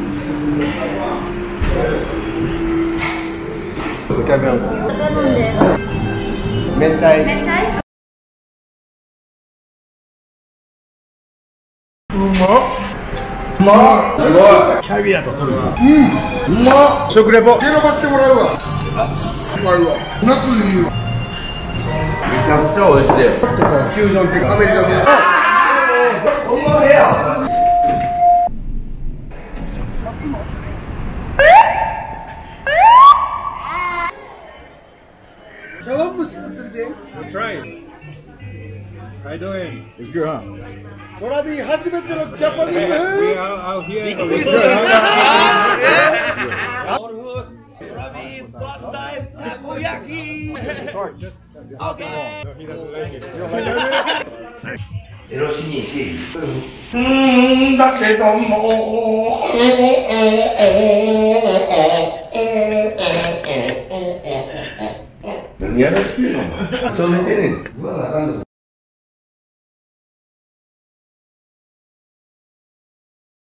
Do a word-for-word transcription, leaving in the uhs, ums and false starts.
キャビアン明太うまっうまっすごいキャビアとトリュフうんうまっ食レポ手伸ばしてもらうわうまいわ夏にいいわめちゃくちゃ美味しいフュージョンっていうかアメリカでこの部屋茶碗蒸し作ってみて。We're trying. How you doing? It's good, huh? トラビー初めてのジャパニーズ。We are out here. It's good.トラビー first time たこ焼き。Okay. よろしいし。うんだけども。何やらしてんの？ちょっと寝てねん。